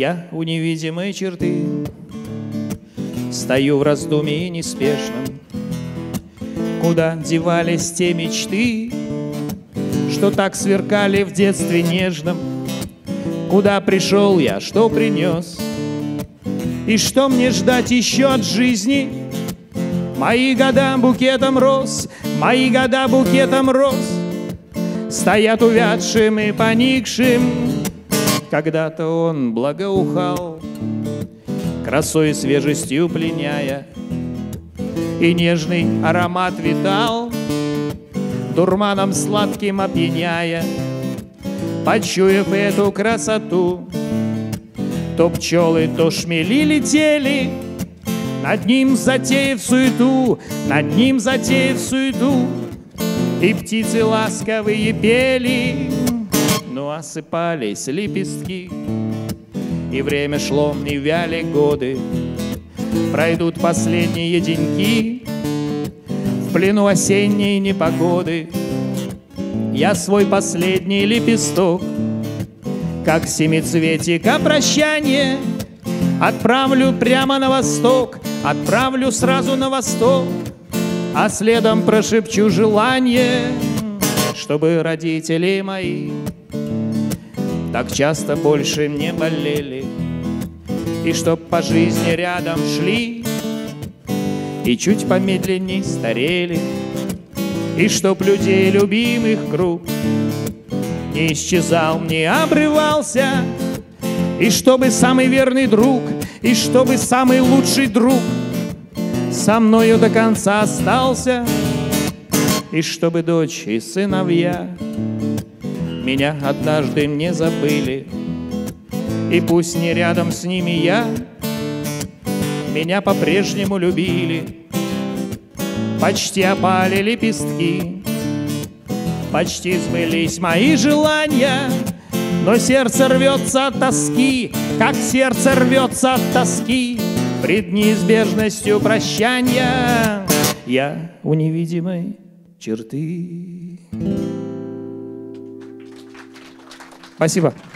Я у невидимой черты стою в раздумье неспешном. Куда девались те мечты, что так сверкали в детстве нежном? Куда пришел я, что принес? И что мне ждать еще от жизни? Мои года букетом роз, мои года букетом роз стоят увядшим и поникшим. Когда-то он благоухал, красой и свежестью пленяя, и нежный аромат витал, дурманом сладким опьяняя. Почуяв эту красоту, то пчелы, то шмели летели, над ним затеяв суету, над ним затеяв суету, и птицы ласковые пели, но осыпались лепестки, и время шло, и вяли годы. Пройдут последние деньки в плену осенней непогоды. Я свой последний лепесток, как семицветика прощание, отправлю прямо на восток, отправлю сразу на восток, а следом прошепчу желание, чтобы родители мои так часто больше не болели, и чтоб по жизни рядом шли и чуть помедленней старели, и чтоб людей любимых круг не исчезал, не обрывался, и чтобы самый верный друг, и чтобы самый лучший друг со мною до конца остался, и чтобы дочь и сыновья меня однажды не забыли, и пусть не рядом с ними я, меня по-прежнему любили. Почти опали лепестки, почти сбылись мои желания, но сердце рвется от тоски, как сердце рвется от тоски пред неизбежностью прощания. Я у невидимой черты. Спасибо.